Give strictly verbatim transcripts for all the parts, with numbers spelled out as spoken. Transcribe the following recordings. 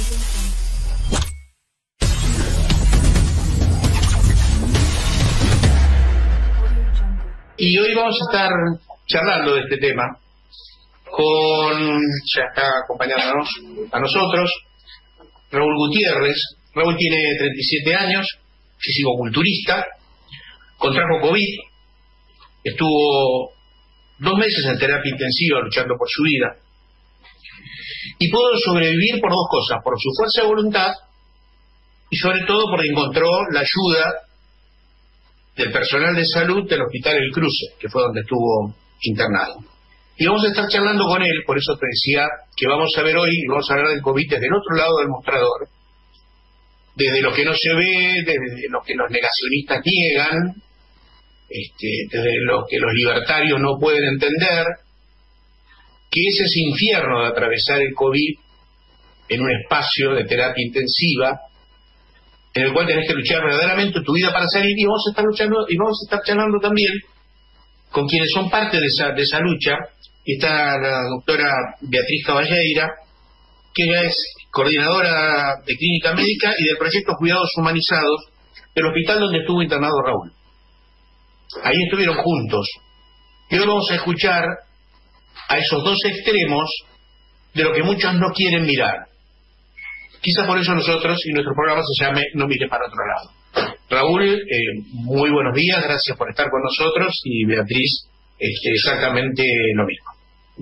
Y hoy vamos a estar charlando de este tema con, ya está acompañándonos a nosotros, Raúl Gutiérrez. Raúl tiene treinta y siete años, fisicoculturista, contrajo COVID, estuvo dos meses en terapia intensiva luchando por su vida y pudo sobrevivir por dos cosas: por su fuerza de voluntad y sobre todo porque encontró la ayuda del personal de salud del Hospital El Cruce, que fue donde estuvo internado. Y vamos a estar charlando con él, por eso te decía que vamos a ver hoy, y vamos a hablar del COVID desde el otro lado del mostrador, desde lo que no se ve, desde lo que los negacionistas niegan, este, desde lo que los libertarios no pueden entender, que es ese infierno de atravesar el COVID en un espacio de terapia intensiva, en el cual tenés que luchar verdaderamente tu vida para salir, y vamos a estar luchando, y vamos a estar charlando también con quienes son parte de esa, de esa lucha. Y está la doctora Beatriz Caballeira, que ella es coordinadora de clínica médica y del proyecto Cuidados Humanizados del hospital donde estuvo internado Raúl. Ahí estuvieron juntos. Y hoy vamos a escuchar a esos dos extremos de lo que muchos no quieren mirar. Quizá por eso nosotros y nuestro programa se llame No mire para otro lado. Raúl, eh, muy buenos días, gracias por estar con nosotros, y Beatriz, este, exactamente lo mismo.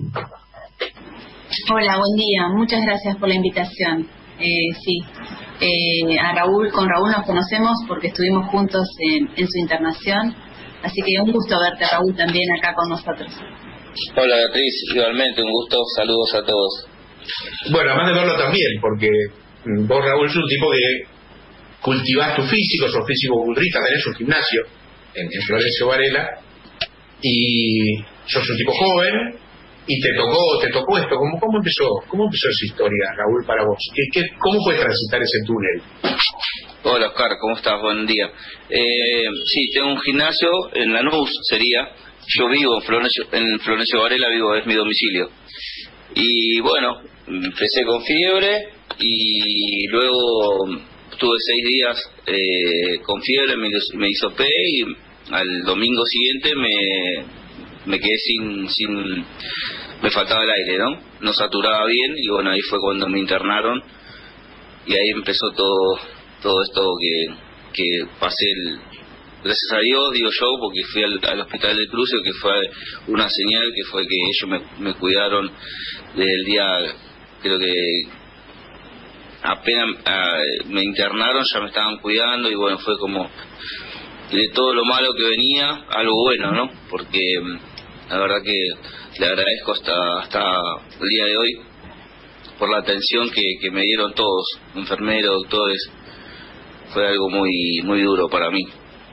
Hola, buen día, muchas gracias por la invitación. Eh, sí, eh, a Raúl, con Raúl nos conocemos porque estuvimos juntos en, en su internación, así que un gusto verte, Raúl, también acá con nosotros. Hola, Beatriz, igualmente un gusto, saludos a todos. Bueno, además de verlo también, porque vos, Raúl, sos un tipo que cultivás tu físico, sos físico-culturista, tenés un gimnasio en, en Florencio Varela, y sos un tipo joven, y te tocó te tocó esto. ¿Cómo, cómo empezó cómo empezó esa historia, Raúl, para vos? ¿Qué, qué, ¿Cómo fue transitar ese túnel? Hola, Oscar, ¿cómo estás? Buen día. Eh, sí, tengo un gimnasio en Lanús, sería. Yo vivo en Florencio, en Florencio Varela, vivo, es mi domicilio. Y bueno, empecé con fiebre y luego tuve seis días eh, con fiebre, me, me hizo P y al domingo siguiente me, me quedé sin, sin, me faltaba el aire, ¿no? No saturaba bien y bueno, ahí fue cuando me internaron y ahí empezó todo, todo esto que, que pasé el... Gracias a Dios, digo yo, porque fui al, al Hospital del Cruce, que fue una señal, que fue que ellos me, me cuidaron desde el día, creo que apenas uh, me internaron, ya me estaban cuidando, y bueno, fue como de todo lo malo que venía, algo bueno, ¿no? Porque la verdad que le agradezco hasta, hasta el día de hoy por la atención que, que me dieron todos, enfermeros, doctores. Fue algo muy, muy duro para mí.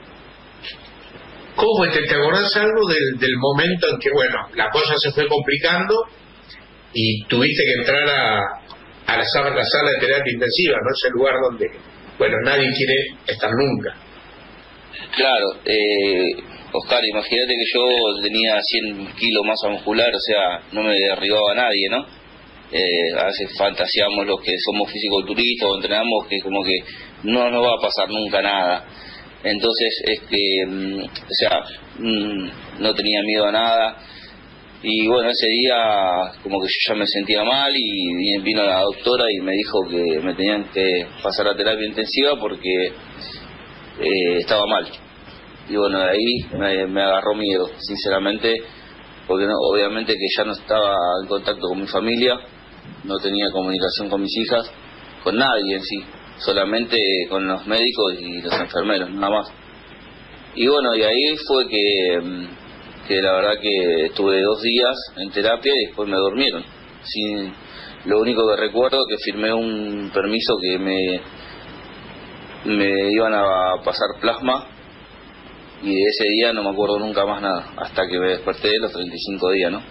¿Cómo fue? ¿Te, te acordás algo del, del momento en que, bueno, la cosa se fue complicando y tuviste que entrar a, a la, sala, la sala de terapia intensiva, ¿no? Ese lugar donde, bueno, nadie quiere estar nunca. Claro, eh, Oscar, imagínate que yo tenía cien kilos masa muscular, o sea, no me derribaba nadie, ¿no? Eh, a veces fantaseamos los que somos fisiculturistas o entrenamos que como que no nos va a pasar nunca nada. Entonces, este, o sea, no tenía miedo a nada. Y bueno, ese día como que yo ya me sentía mal y vino la doctora y me dijo que me tenían que pasar a terapia intensiva porque eh, estaba mal. Y bueno, de ahí me, me agarró miedo, sinceramente, porque no, obviamente que ya no estaba en contacto con mi familia, no tenía comunicación con mis hijas, con nadie en sí. Solamente con los médicos y los enfermeros, nada más. Y bueno, y ahí fue que, que la verdad que estuve dos días en terapia y después me durmieron. Sin, lo único que recuerdo es que firmé un permiso que me, me iban a pasar plasma y de ese día no me acuerdo nunca más nada, hasta que me desperté de los treinta y cinco días, ¿no?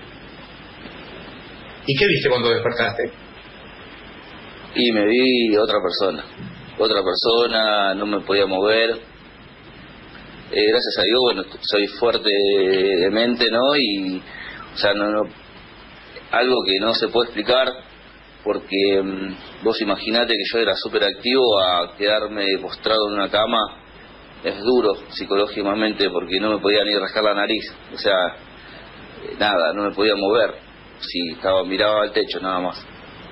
¿Y qué viste cuando despertaste? Y me vi otra persona, otra persona, no me podía mover. Eh, gracias a Dios, bueno, soy fuerte de mente, ¿no? Y, o sea, no, no, algo que no se puede explicar, porque um, vos imaginate que yo era súper activo, a quedarme postrado en una cama es duro psicológicamente, porque no me podía ni rascar la nariz, o sea, nada, no me podía mover, si estaba miraba al techo nada más.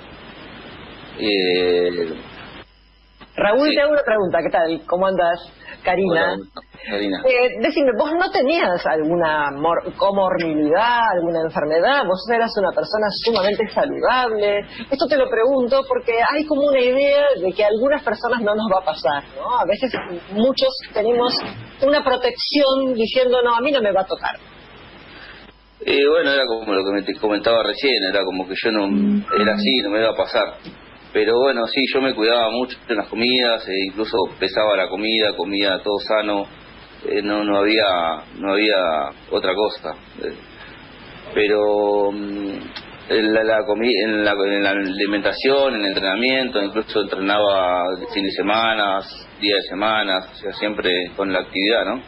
Eh, Raúl, sí. te hago una pregunta, ¿qué tal? ¿Cómo andas? Karina. Hola, Karina. Eh, decime, ¿vos no tenías alguna mor- comorbilidad, alguna enfermedad? Vos eras una persona sumamente saludable. Esto te lo pregunto porque hay como una idea de que a algunas personas no nos va a pasar, ¿no? A veces muchos tenemos una protección diciendo, no, a mí no me va a tocar. Eh, bueno, era como lo que me te comentaba recién, era como que yo no, era así, no me iba a pasar. Pero bueno, sí, yo me cuidaba mucho en las comidas, eh, incluso pesaba la comida, comía todo sano, eh, no no había no había otra cosa. Eh, pero mm, en, la, la comi en, la, en la alimentación, en el entrenamiento, incluso entrenaba fin de semana, día de semana, o sea, siempre con la actividad, ¿no?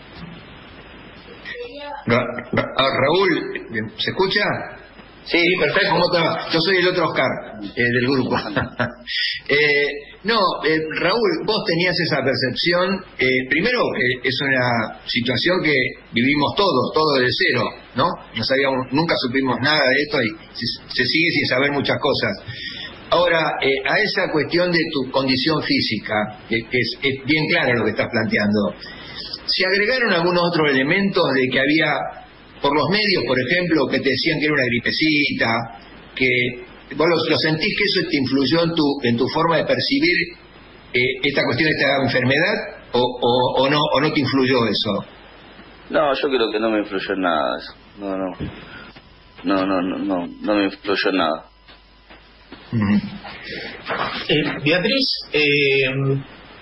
Ra Ra Raúl, ¿se escucha? Sí, perfecto. ¿Cómo te va? Yo soy el otro Oscar, eh, del grupo. eh, no, eh, Raúl, vos tenías esa percepción, eh, primero que es una situación que vivimos todos, todo de cero, ¿no? No sabíamos, nunca supimos nada de esto y se, se sigue sin saber muchas cosas. Ahora, eh, a esa cuestión de tu condición física, que, que es, es bien claro lo que estás planteando, ¿se agregaron algunos otros elementos de que había, por los medios, por ejemplo, que te decían que era una gripecita, que vos lo, lo sentís que eso te influyó en tu en tu forma de percibir eh, esta cuestión de esta enfermedad, o, o, o no o no te influyó eso? No, yo creo que no me influyó en nada eso. No, no. No, no, no, no, no me influyó en nada. Uh-huh. eh, Beatriz, eh,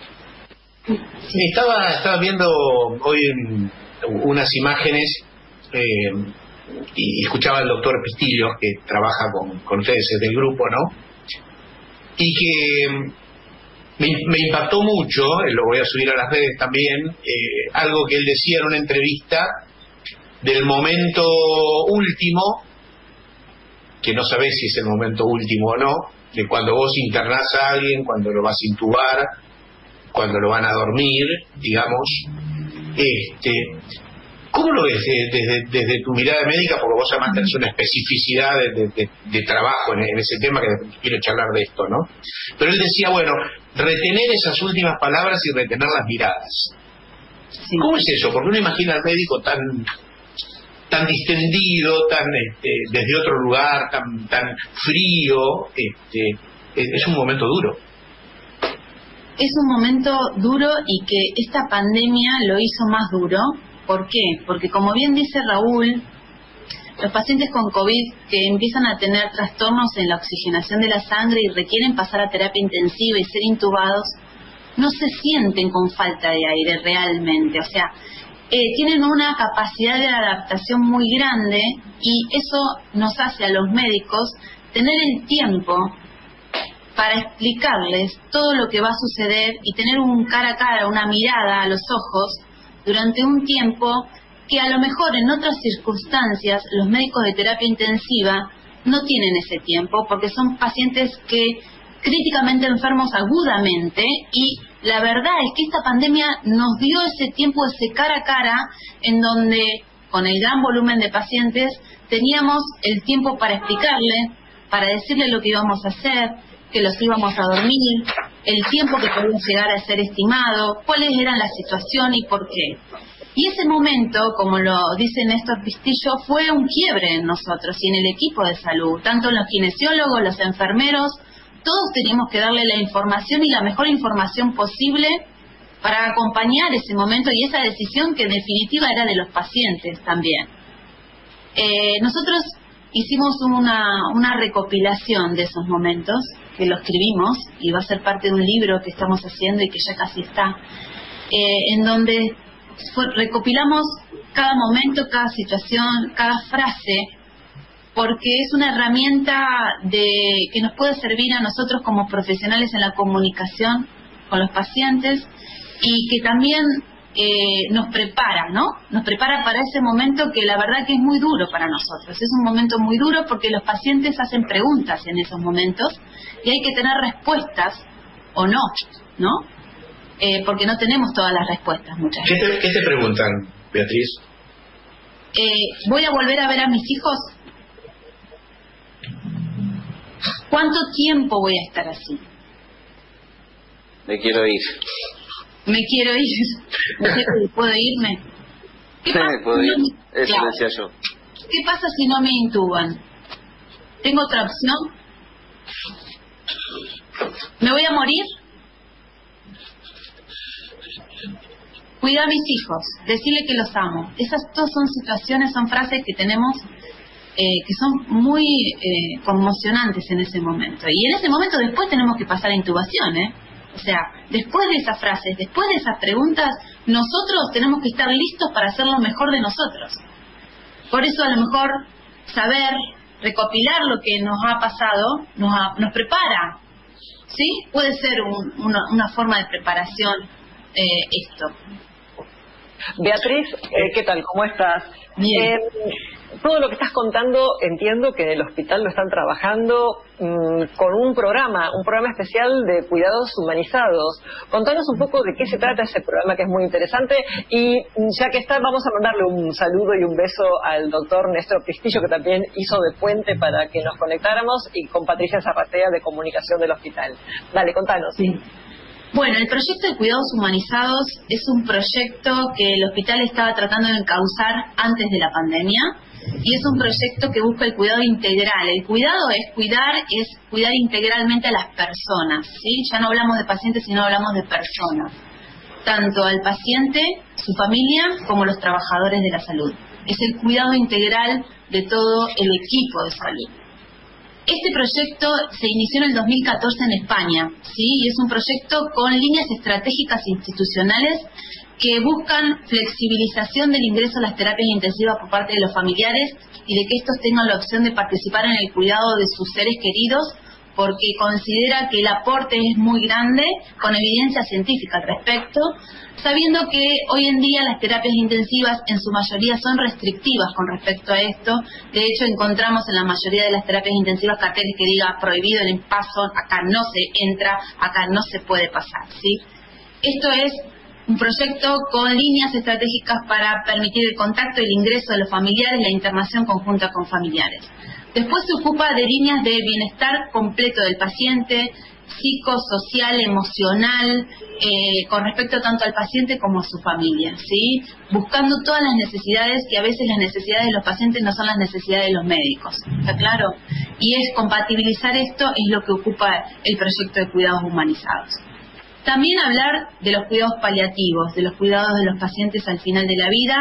estaba, estaba viendo hoy en unas imágenes eh, y escuchaba al doctor Pistillo, que trabaja con, con ustedes desde el grupo, ¿no? Y que me, me impactó mucho, eh, lo voy a subir a las redes también, eh, algo que él decía en una entrevista del momento último, que no sabés si es el momento último o no, de cuando vos internás a alguien, cuando lo vas a intubar, cuando lo van a dormir, digamos. este ¿Cómo lo ves desde, desde tu mirada médica? Porque vos además tenés una especificidad de, de, de trabajo en, en ese tema, que quiero charlar de esto, ¿no? Pero él decía, bueno, retener esas últimas palabras y retener las miradas. Sí. ¿Cómo es eso? Porque uno imagina al médico tan tan distendido, tan este, desde otro lugar, tan tan frío. Este, es un momento duro. Es un momento duro y que esta pandemia lo hizo más duro. ¿Por qué? Porque como bien dice Raúl, los pacientes con COVID que empiezan a tener trastornos en la oxigenación de la sangre y requieren pasar a terapia intensiva y ser intubados, no se sienten con falta de aire realmente. O sea, eh, tienen una capacidad de adaptación muy grande y eso nos hace a los médicos tener el tiempo para explicarles todo lo que va a suceder y tener un cara a cara, una mirada a los ojos durante un tiempo que a lo mejor en otras circunstancias los médicos de terapia intensiva no tienen ese tiempo, porque son pacientes que críticamente enfermos agudamente, y la verdad es que esta pandemia nos dio ese tiempo, ese cara a cara, en donde con el gran volumen de pacientes teníamos el tiempo para explicarle, para decirle lo que íbamos a hacer, que los íbamos a dormir, el tiempo que podía llegar a ser estimado, cuáles eran la situación y por qué. Y ese momento, como lo dice Néstor Pistillo, fue un quiebre en nosotros y en el equipo de salud, tanto los kinesiólogos, los enfermeros, todos teníamos que darle la información y la mejor información posible para acompañar ese momento y esa decisión que en definitiva era de los pacientes también. Eh, nosotros hicimos una, una recopilación de esos momentos, que lo escribimos y va a ser parte de un libro que estamos haciendo y que ya casi está, eh, en donde fue, recopilamos cada momento, cada situación, cada frase, porque es una herramienta de, que nos puede servir a nosotros como profesionales en la comunicación con los pacientes, y que también eh, nos prepara, ¿no? Nos prepara para ese momento que la verdad que es muy duro para nosotros. Es un momento muy duro porque los pacientes hacen preguntas en esos momentos y hay que tener respuestas o no, ¿no? Eh, porque no tenemos todas las respuestas muchas ¿Qué veces. te, ¿Qué te preguntan, Beatriz? Eh, ¿Voy a volver a ver a mis hijos? ¿Cuánto tiempo voy a estar así? Me quiero ir. Me quiero ir. ¿Me quiero ir? ¿Puedo irme? ¿Qué pasa Puedo si ir. no me... Eso Claro. decía yo. ¿Qué pasa si no me intuban? ¿Tengo otra opción? ¿Me voy a morir? Cuida a mis hijos, decirle que los amo. Esas todas son situaciones, son frases que tenemos eh, que son muy eh, conmocionantes en ese momento. Y en ese momento después tenemos que pasar a intubación, ¿eh? O sea, después de esas frases, después de esas preguntas, nosotros tenemos que estar listos para hacer lo mejor de nosotros. Por eso a lo mejor saber, recopilar lo que nos ha pasado, nos, ha, nos prepara, ¿sí? Puede ser un, una, una forma de preparación eh, esto. Beatriz, eh, ¿qué tal? ¿Cómo estás? Bien. Eh, todo lo que estás contando, entiendo que en el hospital lo están trabajando mmm, con un programa, un programa especial de cuidados humanizados. Contanos un poco de qué se trata ese programa, que es muy interesante, y ya que está, vamos a mandarle un saludo y un beso al doctor Néstor Pristillo, que también hizo de puente para que nos conectáramos, y con Patricia Zarratea de Comunicación del Hospital. Dale, contanos. Sí. Bueno, el proyecto de cuidados humanizados es un proyecto que el hospital estaba tratando de encauzar antes de la pandemia y es un proyecto que busca el cuidado integral. El cuidado es cuidar, es cuidar integralmente a las personas, ¿sí? Ya no hablamos de pacientes, sino hablamos de personas. Tanto al paciente, su familia, como los trabajadores de la salud. Es el cuidado integral de todo el equipo de salud. Este proyecto se inició en el dos mil catorce en España, ¿sí? Y es un proyecto con líneas estratégicas institucionales que buscan flexibilización del ingreso a las terapias intensivas por parte de los familiares y de que estos tengan la opción de participar en el cuidado de sus seres queridos, porque considera que el aporte es muy grande, con evidencia científica al respecto, sabiendo que hoy en día las terapias intensivas en su mayoría son restrictivas con respecto a esto. De hecho, encontramos en la mayoría de las terapias intensivas carteles que diga prohibido el paso, acá no se entra, acá no se puede pasar, ¿sí? Esto es un proyecto con líneas estratégicas para permitir el contacto y el ingreso de los familiares, la internación conjunta con familiares. Después se ocupa de líneas de bienestar completo del paciente, psicosocial, emocional, eh, con respecto tanto al paciente como a su familia, ¿sí? Buscando todas las necesidades, que a veces las necesidades de los pacientes no son las necesidades de los médicos, ¿está claro? Y es compatibilizar esto, es lo que ocupa el proyecto de cuidados humanizados. También hablar de los cuidados paliativos, de los cuidados de los pacientes al final de la vida.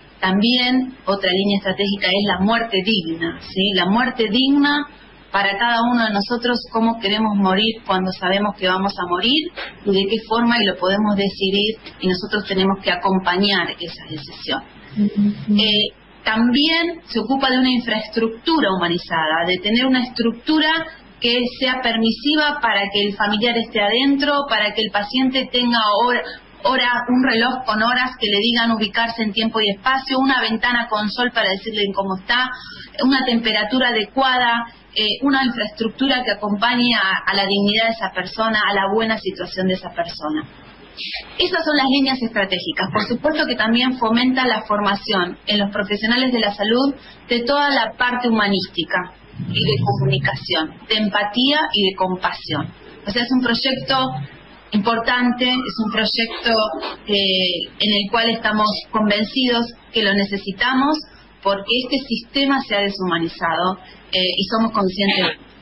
También otra línea estratégica es la muerte digna, ¿sí? La muerte digna para cada uno de nosotros, cómo queremos morir cuando sabemos que vamos a morir y de qué forma, y lo podemos decidir, y nosotros tenemos que acompañar esa decisión. Uh-huh. Eh, también se ocupa de una infraestructura humanizada, de tener una estructura que sea permisiva para que el familiar esté adentro, para que el paciente tenga hora, hora, un reloj con horas que le digan ubicarse en tiempo y espacio, una ventana con sol para decirle cómo está, una temperatura adecuada, eh, una infraestructura que acompañe a, a la dignidad de esa persona, a la buena situación de esa persona. Esas son las líneas estratégicas. Por supuesto que también fomenta la formación en los profesionales de la salud de toda la parte humanística y de comunicación, de empatía y de compasión. O sea, es un proyecto importante, es un proyecto eh, en el cual estamos convencidos que lo necesitamos porque este sistema se ha deshumanizado eh, y somos conscientes de eso.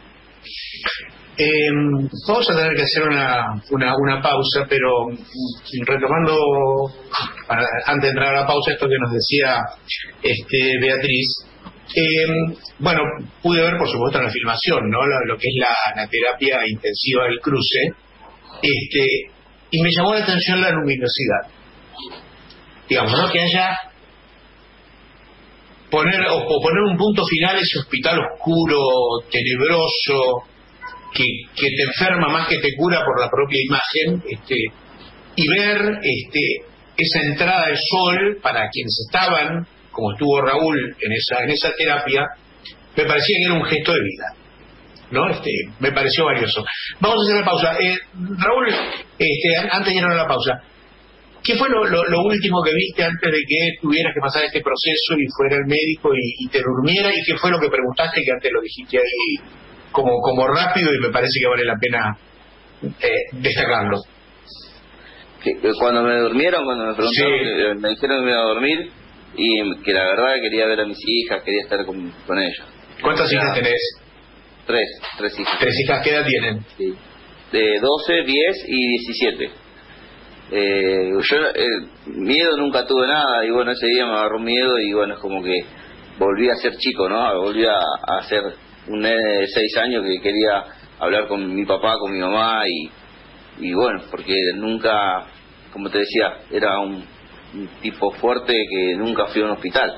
Eh, vamos a tener que hacer una, una, una pausa, pero retomando para, antes de entrar a la pausa esto que nos decía este, Beatriz. Eh, bueno, pude ver por supuesto en la filmación, ¿no? Lo, lo que es la, la terapia intensiva del cruce, este, y me llamó la atención la luminosidad, digamos, ¿no? Que haya poner o, o poner un punto final a ese hospital oscuro, tenebroso, que, que te enferma más que te cura por la propia imagen, este, y ver este, esa entrada de sol para quienes estaban, como estuvo Raúl en esa, en esa terapia, me parecía que era un gesto de vida, ¿no? Este, me pareció valioso. Vamos a hacer la pausa. Eh, Raúl, este, antes de ir a la pausa, ¿qué fue lo, lo, lo último que viste antes de que tuvieras que pasar este proceso y fuera el médico y, y te durmiera? ¿Y qué fue lo que preguntaste que antes lo dijiste ahí como, como rápido y me parece que vale la pena eh, destacarlo? Que, que cuando me durmieron, cuando me preguntaron, Sí. que, me dijeron que me iba a dormir y que la verdad quería ver a mis hijas, quería estar con, con ellos. ¿Cuántas O sea, hijas tenés? Tres, tres hijas. Tres hijas, ¿qué edad tienen? Sí. De doce, diez y diecisiete. Eh, yo eh, miedo nunca tuve nada y bueno, ese día me agarró miedo y bueno, es como que volví a ser chico, ¿no? Volví a, a ser un nene de seis años que quería hablar con mi papá, con mi mamá y, y bueno, porque nunca, como te decía, era un, un tipo fuerte que nunca fui a un hospital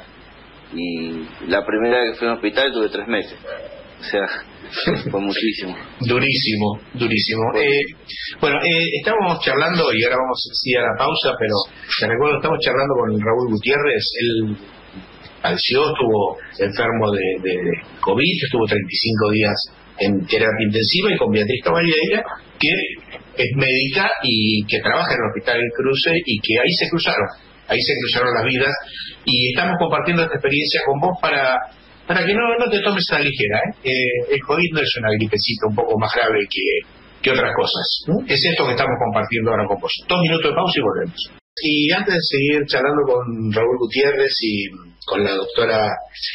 y la primera vez que fui a un hospital tuve tres meses. O sea, fue muchísimo. Durísimo, durísimo. Eh, bueno, eh, estábamos charlando, y ahora vamos sí, a la pausa, pero te recuerdo, estamos charlando con Raúl Gutiérrez. Él padeció, estuvo enfermo de, de, de COVID, estuvo treinta y cinco días en terapia intensiva, y con Beatriz Cavalleira, que es médica y que trabaja en el Hospital El Cruce, y que ahí se cruzaron, ahí se cruzaron las vidas, y estamos compartiendo esta experiencia con vos para... Para que no, no te tomes a la ligera, ¿eh? Eh, el COVID no es una gripecita un poco más grave que, que otras cosas, ¿no? Es esto que estamos compartiendo ahora con vos. Dos minutos de pausa y volvemos. Y antes de seguir charlando con Raúl Gutiérrez y con la doctora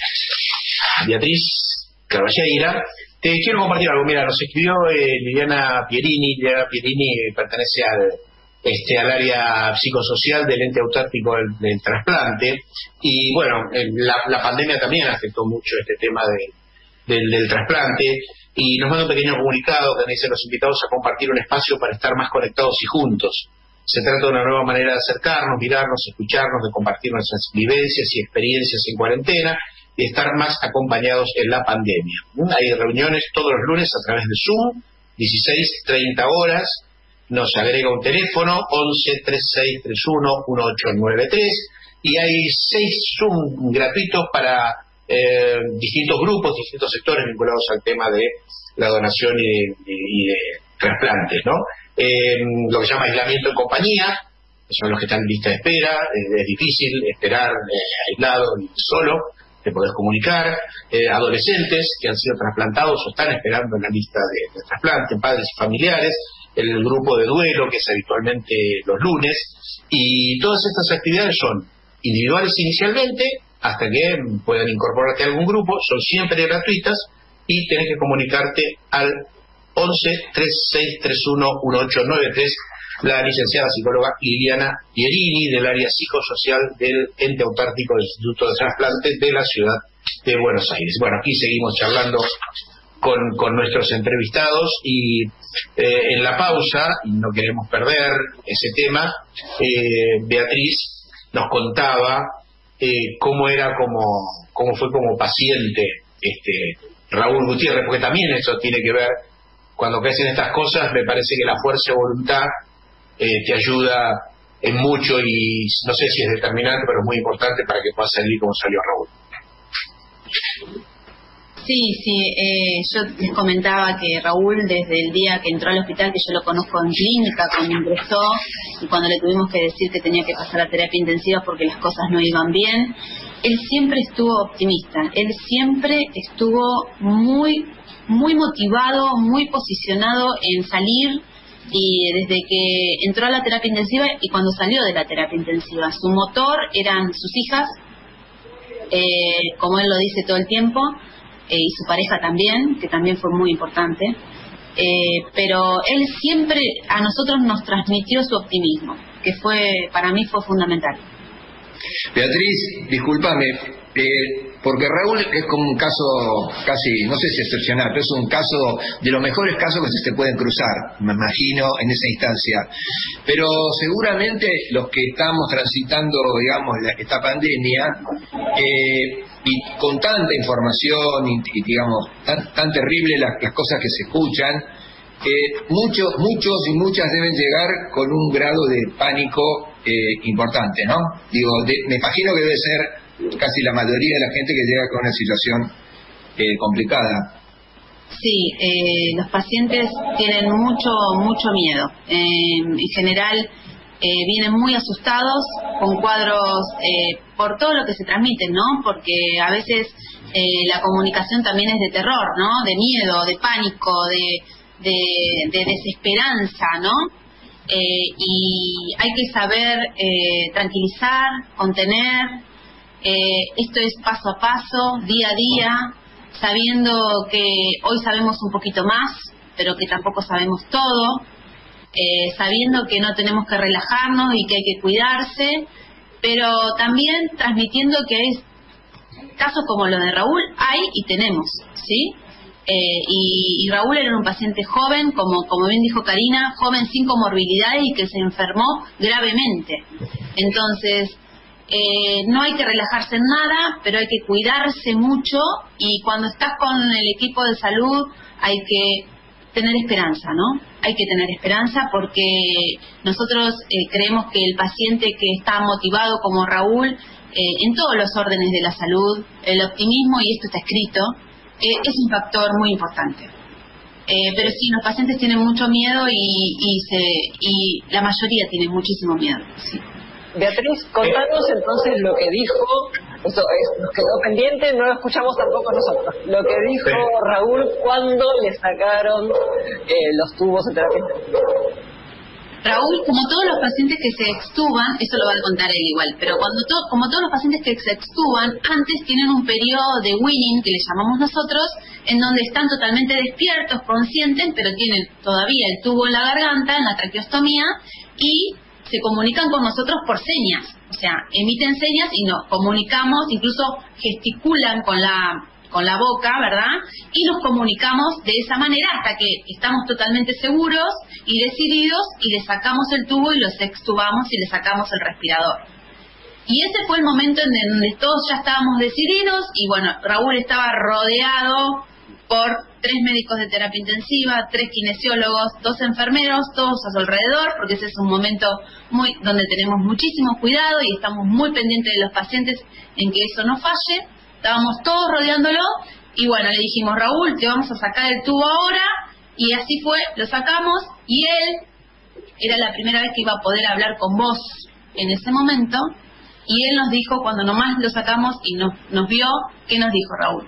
Beatriz Cavalleira, te quiero compartir algo. Mira, nos escribió eh, Liliana Pierini. Liliana Pierini pertenece al... Este, al área psicosocial del ente autárquico del, del trasplante, y bueno, la, la pandemia también afectó mucho este tema de, del, del trasplante, y nos manda un pequeño comunicado que nos dice: los invitados a compartir un espacio para estar más conectados y juntos. Se trata de una nueva manera de acercarnos, mirarnos, escucharnos, de compartir nuestras vivencias y experiencias en cuarentena, y estar más acompañados en la pandemia. Hay reuniones todos los lunes a través de Zoom, dieciséis treinta horas. Nos agrega un teléfono once, treinta y seis treinta y uno, dieciocho noventa y tres, y hay seis Zoom gratuitos para eh, distintos grupos, distintos sectores vinculados al tema de la donación y de, y de trasplantes, ¿no? Eh, lo que se llama aislamiento en compañía, son los que están en lista de espera. Eh, es difícil esperar eh, aislado y solo, te podés comunicar. Eh, adolescentes que han sido trasplantados o están esperando en la lista de, de trasplante, padres y familiares. El grupo de duelo, que es habitualmente los lunes, y todas estas actividades son individuales inicialmente, hasta que puedan incorporarte a algún grupo, son siempre gratuitas, y tenés que comunicarte al once, treinta y seis treinta y uno, dieciocho noventa y tres, la licenciada psicóloga Liliana Pierini, del área psicosocial del ente autárquico del Instituto de Trasplantes de la ciudad de Buenos Aires. Bueno, aquí seguimos charlando con, con nuestros entrevistados, y eh, en la pausa, y no queremos perder ese tema, eh, Beatriz nos contaba eh, cómo era como cómo fue como paciente este Raúl Gutiérrez, porque también eso tiene que ver, cuando caes en estas cosas, me parece que la fuerza de voluntad eh, te ayuda en mucho, y no sé si es determinante, pero es muy importante para que puedas salir como salió Raúl. Sí, sí, eh, yo les comentaba que Raúl, desde el día que entró al hospital, que yo lo conozco en clínica, cuando ingresó, y cuando le tuvimos que decir que tenía que pasar a terapia intensiva porque las cosas no iban bien, él siempre estuvo optimista, él siempre estuvo muy, muy motivado, muy posicionado en salir, y desde que entró a la terapia intensiva y cuando salió de la terapia intensiva, su motor eran sus hijas, eh, como él lo dice todo el tiempo, Eh, y su pareja también, que también fue muy importante, eh, pero él siempre a nosotros nos transmitió su optimismo, que fue, para mí fue fundamental. Beatriz, discúlpame, eh, porque Raúl es como un caso casi, no sé si excepcional, pero es un caso de los mejores casos que se te pueden cruzar, me imagino, en esa instancia. Pero seguramente los que estamos transitando, digamos, la, esta pandemia, eh, y con tanta información y, y digamos, tan, tan terrible las, las cosas que se escuchan, eh, muchos, muchos y muchas deben llegar con un grado de pánico eh, importante, ¿no? Digo, de, me imagino que debe ser casi la mayoría de la gente que llega con una situación eh, complicada. Sí, eh, los pacientes tienen mucho, mucho miedo. Eh, en general eh, vienen muy asustados, con cuadros eh, por todo lo que se transmiten, ¿no? Porque a veces eh, la comunicación también es de terror, ¿no? De miedo, de pánico, de, de, de desesperanza, ¿no? Eh, y hay que saber eh, tranquilizar, contener. Eh, esto es paso a paso, día a día, sabiendo que hoy sabemos un poquito más, pero que tampoco sabemos todo, eh, sabiendo que no tenemos que relajarnos y que hay que cuidarse, pero también transmitiendo que hay casos como los de Raúl, hay y tenemos, ¿sí? Eh, y, y Raúl era un paciente joven, como, como bien dijo Karina, joven sin comorbilidades y que se enfermó gravemente. Entonces, Eh, no hay que relajarse en nada, pero hay que cuidarse mucho, y cuando estás con el equipo de salud hay que tener esperanza, ¿no? Hay que tener esperanza porque nosotros eh, creemos que el paciente que está motivado como Raúl, eh, en todos los órdenes de la salud, el optimismo, y esto está escrito, eh, es un factor muy importante. Eh, pero sí, los pacientes tienen mucho miedo y, y, se, y la mayoría tiene muchísimo miedo, sí. Beatriz, contanos entonces lo que dijo, eso es, nos quedó pendiente, no lo escuchamos tampoco nosotros, lo que dijo Raúl cuando le sacaron eh, los tubos de terapia intensiva. Raúl, como todos los pacientes que se extuban, eso lo va a contar él igual, pero cuando to como todos los pacientes que se extuban, antes tienen un periodo de weaning, que le llamamos nosotros, en donde están totalmente despiertos, conscientes, pero tienen todavía el tubo en la garganta, en la traqueostomía, y se comunican con nosotros por señas, o sea, emiten señas y nos comunicamos, incluso gesticulan con la con la boca, ¿verdad? Y nos comunicamos de esa manera hasta que estamos totalmente seguros y decididos y le sacamos el tubo y los extubamos y le sacamos el respirador. Y ese fue el momento en donde todos ya estábamos decididos y bueno, Raúl estaba rodeado por tres médicos de terapia intensiva, tres kinesiólogos, dos enfermeros, todos a su alrededor, porque ese es un momento muy donde tenemos muchísimo cuidado y estamos muy pendientes de los pacientes en que eso no falle. Estábamos todos rodeándolo y bueno, le dijimos, Raúl, te vamos a sacar el tubo ahora, y así fue, lo sacamos y él, era la primera vez que iba a poder hablar con vos en ese momento, y él nos dijo, cuando nomás lo sacamos y nos, nos vio, ¿qué nos dijo Raúl?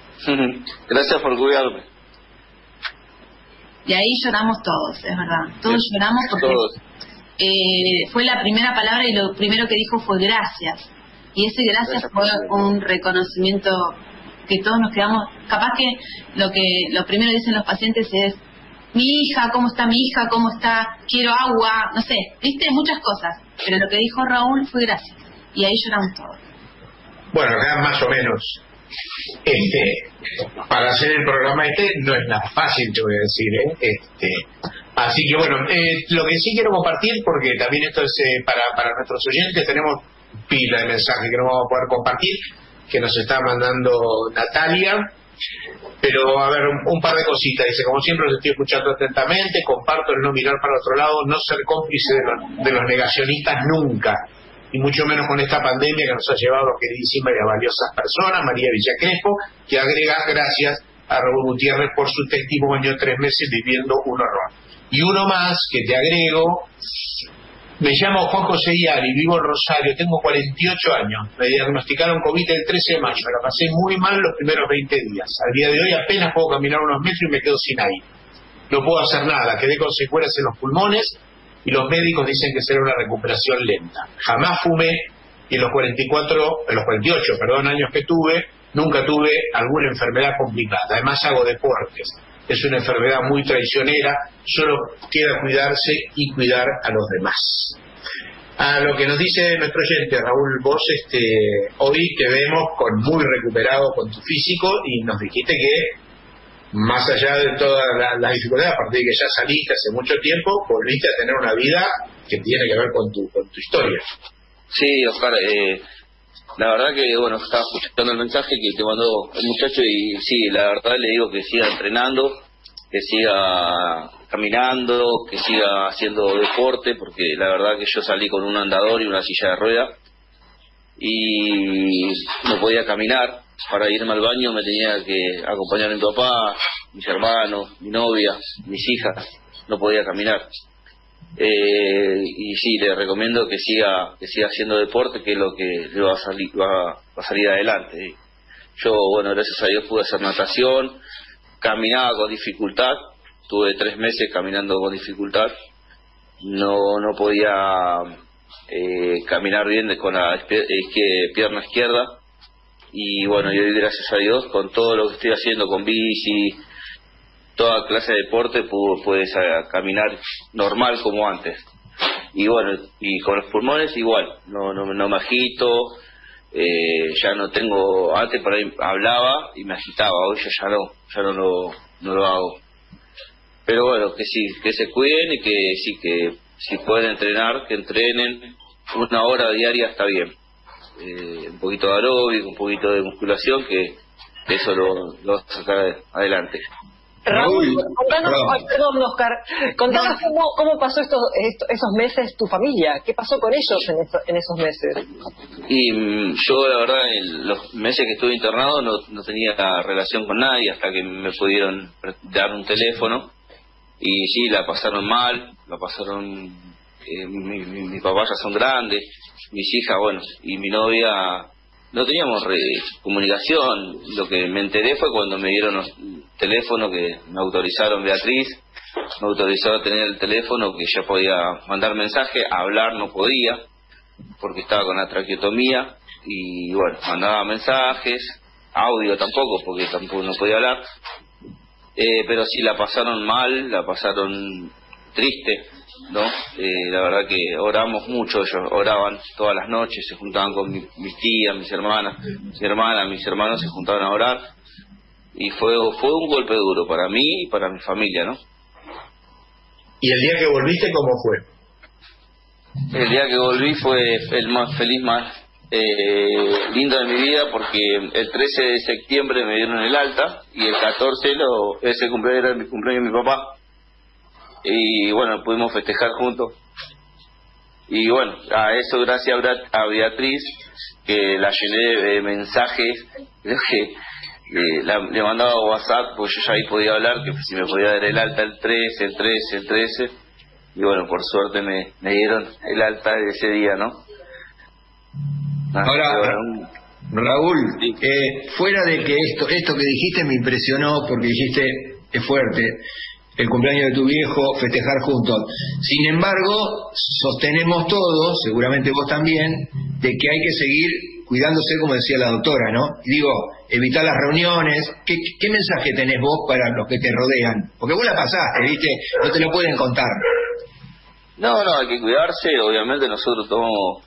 Gracias por cuidarme. Y ahí lloramos todos, es verdad. Todos sí, lloramos porque todos. Eh, fue la primera palabra y lo primero que dijo fue gracias. Y ese gracias, gracias fue un reconocimiento que todos nos quedamos. Capaz que lo que lo primero dicen los pacientes es, mi hija, ¿cómo está mi hija? ¿Cómo está? Quiero agua, no sé, viste, muchas cosas. Pero lo que dijo Raúl fue gracias. Y ahí lloramos todos. Bueno, acá más o menos. Este, para hacer el programa este no es nada fácil, te voy a decir, ¿eh? Este, así que bueno, eh, lo que sí quiero compartir, porque también esto es eh, para, para nuestros oyentes, tenemos pila de mensajes que no vamos a poder compartir, que nos está mandando Natalia, pero a ver, un, un par de cositas. Dice, como siempre los estoy escuchando atentamente, comparto el no mirar para otro lado, no ser cómplice de los, de los negacionistas nunca, y mucho menos con esta pandemia que nos ha llevado a queridísimas y a valiosas personas. María Villacrespo, que agrega, gracias a Raúl Gutiérrez por su testimonio, tres meses viviendo un horror. Y uno más que te agrego, me llamo Juan José Iari, vivo en Rosario, tengo cuarenta y ocho años, me diagnosticaron COVID el trece de mayo, me la pasé muy mal los primeros veinte días, al día de hoy apenas puedo caminar unos metros y me quedo sin aire, no puedo hacer nada, quedé con secuelas en los pulmones, y los médicos dicen que será una recuperación lenta. Jamás fumé, y en los cuarenta y cuatro, en los cuarenta y ocho, perdón, años que tuve, nunca tuve alguna enfermedad complicada. Además hago deportes. Es una enfermedad muy traicionera, solo queda cuidarse y cuidar a los demás. A lo que nos dice nuestro oyente, Raúl, vos este, hoy te vemos con muy recuperado con tu físico, y nos dijiste que más allá de todas las la dificultades, a partir de que ya saliste hace mucho tiempo, volviste a tener una vida que tiene que ver con tu con tu historia. Sí, Oscar, eh, la verdad que, bueno, estaba escuchando el mensaje que te mandó el muchacho, y sí, la verdad le digo que siga entrenando, que siga caminando, que siga haciendo deporte, porque la verdad que yo salí con un andador y una silla de rueda y no podía caminar. Para irme al baño me tenía que acompañar a mi papá, mis hermanos, mi novia, mis hijas. No podía caminar. Eh, y sí, le recomiendo que siga que siga haciendo deporte, que es lo que le va a salir, va, va a salir adelante. Yo, bueno, gracias a Dios pude hacer natación, caminaba con dificultad, tuve tres meses caminando con dificultad, no no podía eh, caminar bien con la izquier- pierna izquierda, y bueno, yo doy gracias a Dios con todo lo que estoy haciendo con bici, toda clase de deporte, puedo, puedes a, caminar normal como antes. Y bueno, y con los pulmones igual, no no, no me agito, eh, ya no tengo, antes por ahí hablaba y me agitaba, hoy yo ya no, ya no lo, no lo hago. Pero bueno, que sí, que se cuiden y que sí, que si pueden entrenar, que entrenen, una hora diaria está bien. Eh, un poquito de aeróbico, un poquito de musculación, que eso lo, lo va a sacar adelante. Raúl, contanos, Perdón. ay, perdón, Oscar, contanos cómo, cómo pasó estos, estos, esos meses tu familia, qué pasó con ellos en, eso- en esos meses. Y mm, yo, la verdad, en los meses que estuve internado no, no tenía relación con nadie hasta que me pudieron pre- dar un teléfono. Y sí, la pasaron mal, la pasaron... Eh, mi, mi, mi papá ya son grandes, mis hijas, bueno, y mi novia... No teníamos re- comunicación. Lo que me enteré fue cuando me dieron los teléfono, que me autorizaron, Beatriz, me autorizó a tener el teléfono, que yo podía mandar mensaje, hablar no podía, porque estaba con la traqueotomía, y bueno, mandaba mensajes, audio tampoco, porque tampoco no podía hablar, eh, pero sí la pasaron mal, la pasaron triste, ¿no? Eh, la verdad que oramos mucho, ellos oraban todas las noches, se juntaban con mi- mis tías, mis hermanas, mis hermanas, mis hermanos se juntaban a orar, y fue fue un golpe duro para mí y para mi familia, ¿no? ¿Y el día que volviste, cómo fue? El día que volví fue el más feliz, más eh, lindo de mi vida, porque el trece de septiembre me dieron el alta y el catorce lo, ese cumpleaños era el cumpleaños de mi papá, y bueno, pudimos festejar juntos. Y bueno, a eso gracias a Bra- a Beatriz, que la llené de mensajes, creo que eh, la- le mandaba WhatsApp, porque yo ya ahí podía hablar, que si me podía dar el alta el trece, el trece, el trece, y bueno, por suerte me, me dieron el alta de ese día, ¿no? Así Ahora, que, bueno, un- Raúl, Sí. eh, fuera de que esto esto que dijiste me impresionó, porque dijiste, es fuerte, el cumpleaños de tu viejo, festejar juntos. Sin embargo, sostenemos todos, seguramente vos también, de que hay que seguir cuidándose, como decía la doctora, ¿no? Y digo, evitar las reuniones. ¿Qué, qué mensaje tenés vos para los que te rodean? Porque vos la pasaste, ¿viste? No te lo pueden contar. No, no, hay que cuidarse. Obviamente nosotros tomamos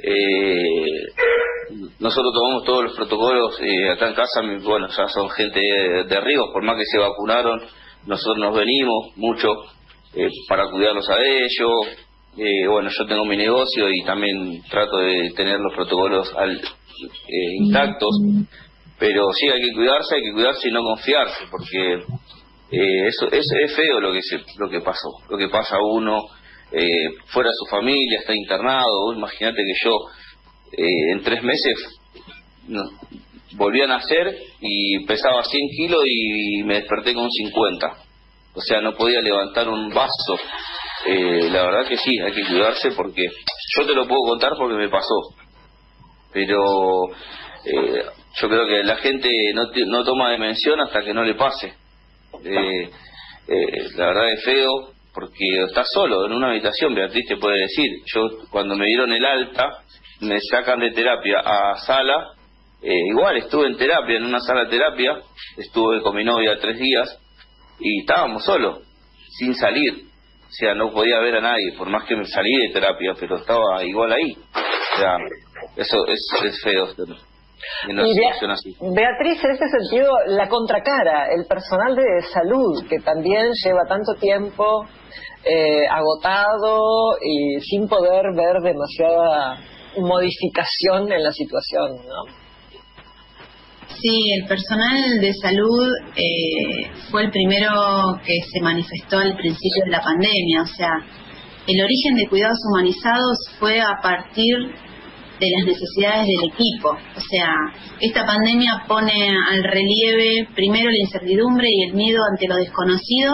eh, nosotros tomamos todos los protocolos eh, acá en casa. mi- Bueno, ya son gente de, de Ríos, por más que se vacunaron, nosotros nos venimos mucho eh, para cuidarlos a ellos. Eh, bueno, yo tengo mi negocio y también trato de tener los protocolos al, eh, intactos, pero sí hay que cuidarse, hay que cuidarse y no confiarse, porque eh, eso, eso es feo lo que se, lo que pasó, lo que pasa a uno eh, fuera de su familia, está internado. Vos Imagínate que yo eh, en tres meses no, volví a nacer y pesaba cien kilos y me desperté con cincuenta, o sea, no podía levantar un vaso. Eh, la verdad que sí, hay que cuidarse, porque yo te lo puedo contar porque me pasó, pero eh, yo creo que la gente no, ti- no toma dimensión hasta que no le pase. Eh, eh, la verdad es feo, porque estás solo en una habitación. Beatriz te puede decir, yo cuando me dieron el alta, me sacan de terapia a sala, eh, igual estuve en terapia, en una sala de terapia, estuve con mi novia tres días y estábamos solos, sin salir. O sea, no podía ver a nadie, por más que me salí de terapia, pero estaba igual ahí. O sea, eso es, es feo, en una Y Bea- situación así. Beatriz, en este sentido, la contracara, el personal de salud, que también lleva tanto tiempo eh, agotado y sin poder ver demasiada modificación en la situación, ¿no? Sí, el personal de salud eh, fue el primero que se manifestó al principio de la pandemia. O sea, el origen de cuidados humanizados fue a partir de las necesidades del equipo. O sea, esta pandemia pone al relieve primero la incertidumbre y el miedo ante lo desconocido,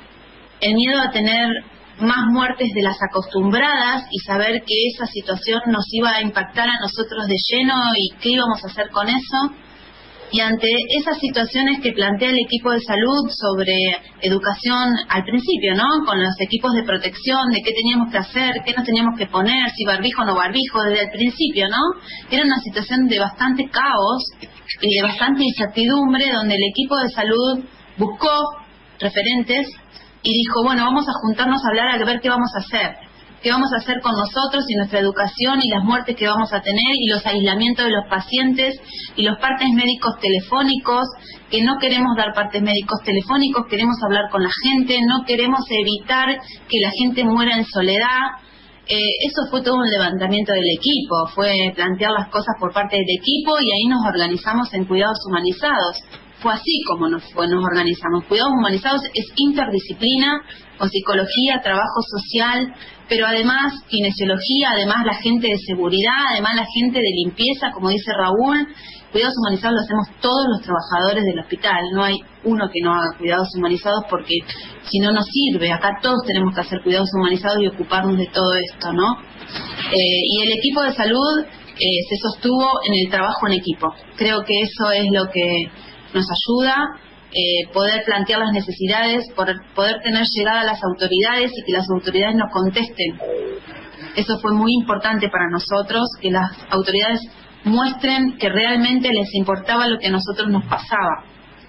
el miedo a tener más muertes de las acostumbradas y saber que esa situación nos iba a impactar a nosotros de lleno y qué íbamos a hacer con eso. Y ante esas situaciones que plantea el equipo de salud sobre educación al principio, ¿no? Con los equipos de protección, de qué teníamos que hacer, qué nos teníamos que poner, si barbijo o no barbijo, desde el principio, ¿no? Era una situación de bastante caos y de bastante incertidumbre, donde el equipo de salud buscó referentes y dijo, bueno, vamos a juntarnos a hablar, a ver qué vamos a hacer. qué vamos a hacer con nosotros y nuestra educación y las muertes que vamos a tener y los aislamientos de los pacientes y los partes médicos telefónicos, que no queremos dar partes médicos telefónicos, queremos hablar con la gente, no queremos evitar que la gente muera en soledad. Eh, eso fue todo un levantamiento del equipo, fue plantear las cosas por parte del equipo y ahí nos organizamos en cuidados humanizados. Fue así como nos, fue, nos organizamos. Cuidados humanizados es interdisciplina, con psicología, trabajo social, pero además kinesiología, además la gente de seguridad, además la gente de limpieza, como dice Raúl. Cuidados humanizados lo hacemos todos los trabajadores del hospital, no hay uno que no haga cuidados humanizados porque si no nos sirve. Acá todos tenemos que hacer cuidados humanizados y ocuparnos de todo esto, ¿no? Eh, y el equipo de salud eh, se sostuvo en el trabajo en equipo. Creo que eso es lo que nos ayuda, eh, poder plantear las necesidades, poder, poder tener llegada a las autoridades y que las autoridades nos contesten. Eso fue muy importante para nosotros, que las autoridades muestren que realmente les importaba lo que a nosotros nos pasaba.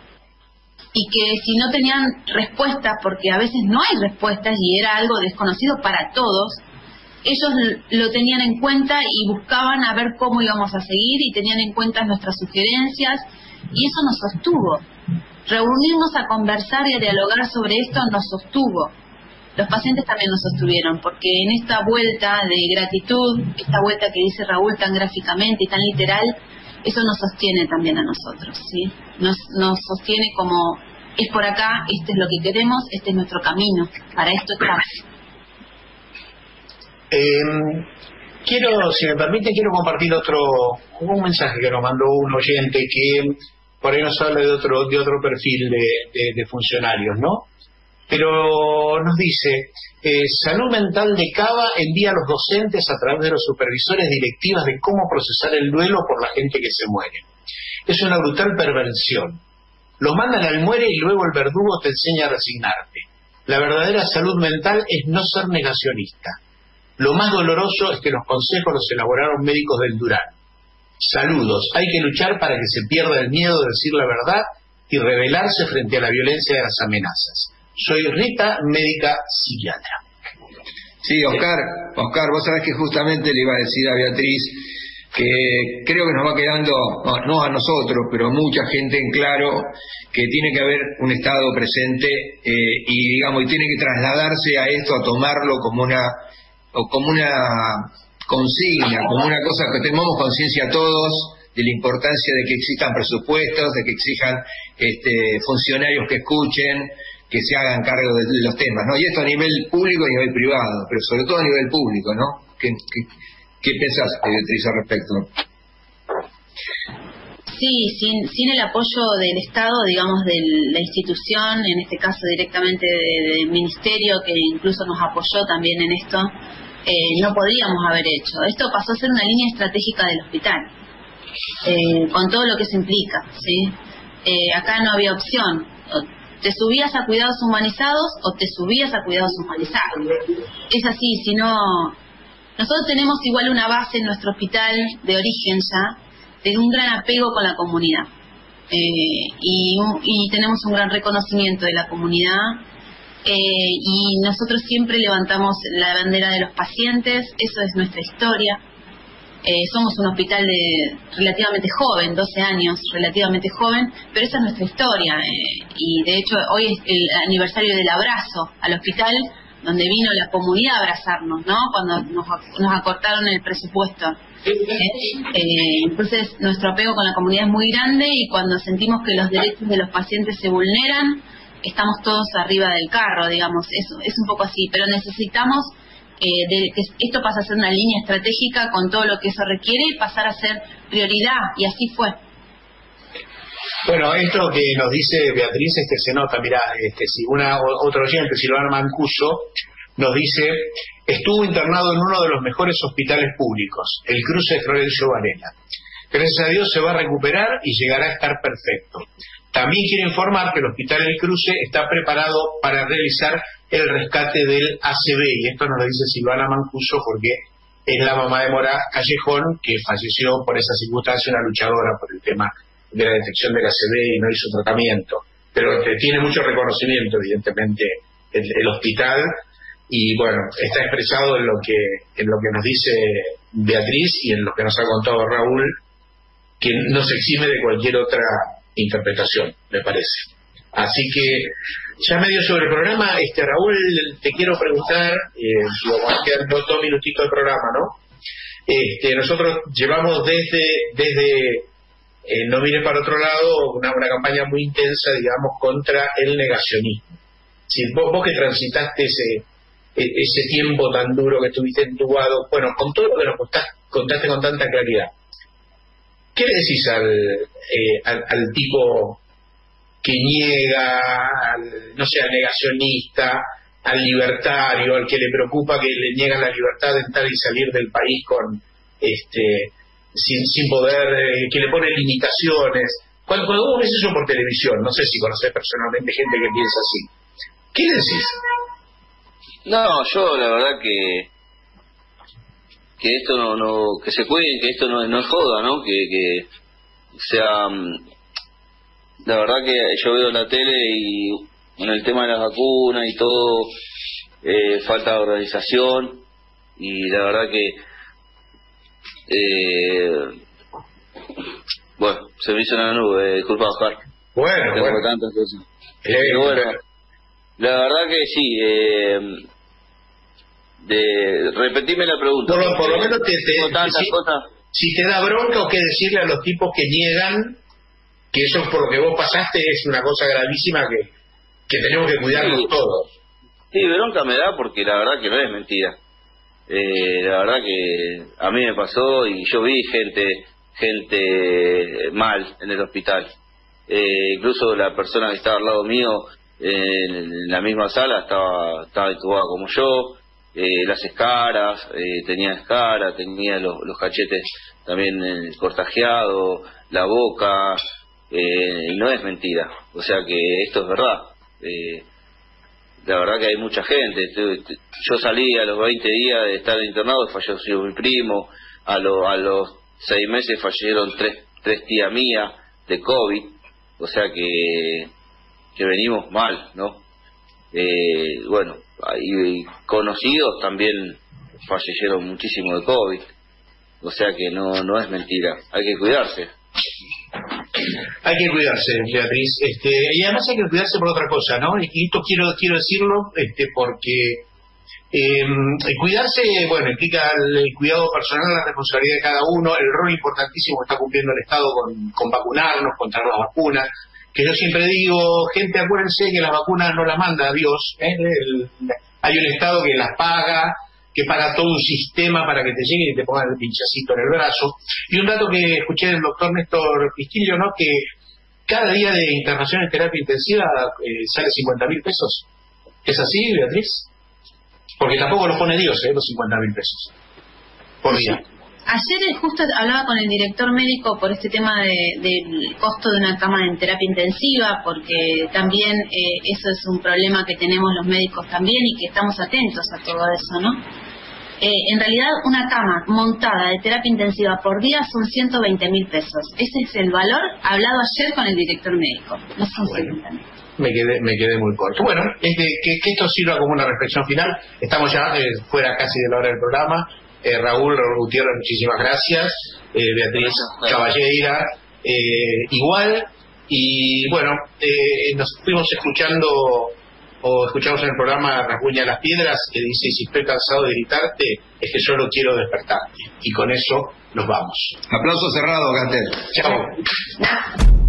Y que si no tenían respuestas, porque a veces no hay respuestas y era algo desconocido para todos, ellos lo tenían en cuenta y buscaban a ver cómo íbamos a seguir y tenían en cuenta nuestras sugerencias y eso nos sostuvo. Reunirnos a conversar y a dialogar sobre esto nos sostuvo. Los pacientes también nos sostuvieron, porque en esta vuelta de gratitud, esta vuelta que dice Raúl tan gráficamente y tan literal, eso nos sostiene también a nosotros, ¿sí? Nos, nos sostiene como, es por acá, este es lo que queremos, este es nuestro camino, para esto estamos. Eh, quiero, si me permite, quiero compartir otro, un mensaje que nos mandó un oyente que por ahí nos habla de otro, de otro perfil de, de, de funcionarios, ¿no? Pero nos dice, eh, Salud Mental de Cava envía a los docentes a través de los supervisores directivas de cómo procesar el duelo por la gente que se muere. Es una brutal perversión. Los mandan al muere y luego el verdugo te enseña a resignarte. La verdadera salud mental es no ser negacionista. Lo más doloroso es que los consejos los elaboraron médicos del Durán. Saludos. Hay que luchar para que se pierda el miedo de decir la verdad y rebelarse frente a la violencia de las amenazas. Soy Rita, médica psiquiatra. Sí, Oscar, Oscar, vos sabés que justamente le iba a decir a Beatriz que creo que nos va quedando, no, no a nosotros, pero mucha gente en claro, que tiene que haber un Estado presente eh, y digamos, y tiene que trasladarse a esto, a tomarlo como una, o como una consigna, como una cosa que tengamos conciencia todos de la importancia de que existan presupuestos, de que exijan este, funcionarios que escuchen, que se hagan cargo de los temas, ¿no? Y esto a nivel público y a nivel privado, pero sobre todo a nivel público, ¿no? ¿Qué, qué, qué pensás, Beatriz, al respecto? Sí, sin, sin el apoyo del Estado, digamos, de la institución, en este caso directamente de, del Ministerio, que incluso nos apoyó también en esto, eh, no podríamos haber hecho. Esto pasó a ser una línea estratégica del hospital, eh, con todo lo que se implica, ¿sí? Eh, acá no había opción. Te subías a cuidados humanizados o te subías a cuidados humanizados. Es así, si no... Nosotros tenemos igual una base en nuestro hospital de origen ya, de un gran apego con la comunidad. Eh, y, y tenemos un gran reconocimiento de la comunidad. Eh, y nosotros siempre levantamos la bandera de los pacientes, eso es nuestra historia. Eh, somos un hospital de relativamente joven, doce años, relativamente joven, pero esa es nuestra historia. Eh, y de hecho hoy es el aniversario del abrazo al hospital, donde vino la comunidad a abrazarnos, ¿no? Cuando nos, nos acortaron el presupuesto. Eh, entonces nuestro apego con la comunidad es muy grande, y cuando sentimos que los derechos de los pacientes se vulneran, estamos todos arriba del carro, digamos. Eso es un poco así, pero necesitamos eh, de, que esto pase a ser una línea estratégica con todo lo que eso requiere y pasar a ser prioridad, y así fue. Bueno, esto que nos dice Beatriz, este se nota, mirá, este, si una otro oyente, Silvana Mancuso, nos dice: estuvo internado en uno de los mejores hospitales públicos, el Cruce Florencio Varela. Gracias a Dios se va a recuperar y llegará a estar perfecto. También quiero informar que el Hospital El Cruce está preparado para realizar el rescate del A C V, y esto nos lo dice Silvana Mancuso porque es la mamá de Mora Callejón, que falleció por esa circunstancia, una luchadora por el tema de la detección del A C V y no hizo tratamiento. Pero que tiene mucho reconocimiento, evidentemente, el, el hospital, y bueno, está expresado en lo que en lo que nos dice Beatriz y en lo que nos ha contado Raúl, que no se exime de cualquier otra interpretación, me parece. Así que ya medio sobre el programa, este Raúl, te quiero preguntar, eh, vamos a quedar dos, dos minutitos del programa, ¿no? Este, nosotros llevamos desde desde eh, No mires para otro lado una, una campaña muy intensa, digamos, contra el negacionismo. Si vos, vos que transitaste ese ese tiempo tan duro que estuviste entubado, bueno, con todo lo que nos contaste, contaste con tanta claridad, ¿qué le decís al, eh, al, al tipo que niega, al, no sé, al negacionista, al libertario, al que le preocupa que le niegan la libertad de entrar y salir del país con este sin, sin poder, eh, que le pone limitaciones? Cuando, cuando vos ves eso por televisión, no sé si conocés personalmente gente que piensa así, ¿qué le decís? No, yo la verdad que que esto no, no que se cuiden, que esto no, no es joda, ¿no? Que, que o sea, la verdad que yo veo la tele y en el tema de las vacunas y todo, eh, falta de organización, y la verdad que eh, bueno, se me hizo una nube, disculpa, Oscar. Bueno, tengo bueno. tantas cosas. Eh, Pero bueno, la verdad que sí, eh, de repetirme la pregunta. Por lo, por lo menos te, te, tantas si, cosas. si te da bronca o qué decirle a los tipos que niegan que eso por lo que vos pasaste es una cosa gravísima que, que tenemos que cuidarnos sí. todos. Sí, bronca me da porque la verdad que no es mentira. Eh, la verdad que a mí me pasó y yo vi gente gente mal en el hospital. Eh, incluso la persona que estaba al lado mío eh, en la misma sala estaba estaba intubada como yo. Eh, las escaras, eh, tenía escaras, tenía los, los cachetes también eh, cortajeados, la boca, eh, y no es mentira, o sea que esto es verdad. Eh, la verdad que hay mucha gente. Yo salí a los veinte días de estar internado, falleció mi primo, a, lo, a los seis meses fallecieron tres, tres tías mías de COVID, o sea que, que venimos mal, ¿no? Eh, bueno, y conocidos también fallecieron muchísimo de COVID, o sea que no no es mentira, hay que cuidarse. Hay que cuidarse, Beatriz, este, y además hay que cuidarse por otra cosa, ¿no? Y esto quiero quiero decirlo este, porque eh, cuidarse, bueno, implica el, el cuidado personal, la responsabilidad de cada uno, el rol importantísimo que está cumpliendo el Estado con, con vacunarnos, contra las vacunas. Que yo siempre digo, gente, acuérdense que las vacunas no las manda Dios, ¿eh? El, hay un Estado que las paga, que paga todo un sistema para que te llegue y te pongan el pinchacito en el brazo. Y un dato que escuché del doctor Néstor Pistillo, ¿no? Que cada día de internación en terapia intensiva eh, sale cincuenta mil pesos. ¿Es así, Beatriz? Porque tampoco lo pone Dios, ¿eh? Los cincuenta mil pesos por día. Ayer justo hablaba con el director médico por este tema de, del costo de una cama en terapia intensiva, porque también eh, eso es un problema que tenemos los médicos también y que estamos atentos a todo eso, ¿no? Eh, en realidad una cama montada de terapia intensiva por día son ciento veinte mil pesos. Ese es el valor hablado ayer con el director médico. No son cincuenta mil. Me quedé, me quedé muy corto. Bueno, este, que, que esto sirva como una reflexión final. Estamos ya eh, fuera casi de la hora del programa. Eh, Raúl, Raúl Gutiérrez, muchísimas gracias. Eh, Beatriz Caballeira, eh, igual. Y bueno, eh, nos fuimos escuchando o escuchamos en el programa Rasguña las Piedras, que dice: si estoy cansado de gritarte, es que solo quiero despertarte. Y con eso nos vamos. Aplauso cerrado, Gatel. Chao.